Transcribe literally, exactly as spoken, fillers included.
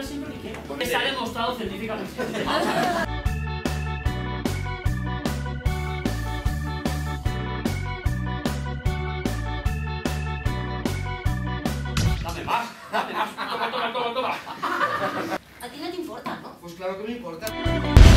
tirar siempre que quieras. Porque se ha demostrado científicamente. Dame más, dame más. Toma, toma, toma, toma. A ti no te importa, ¿no? Pues claro que me importa.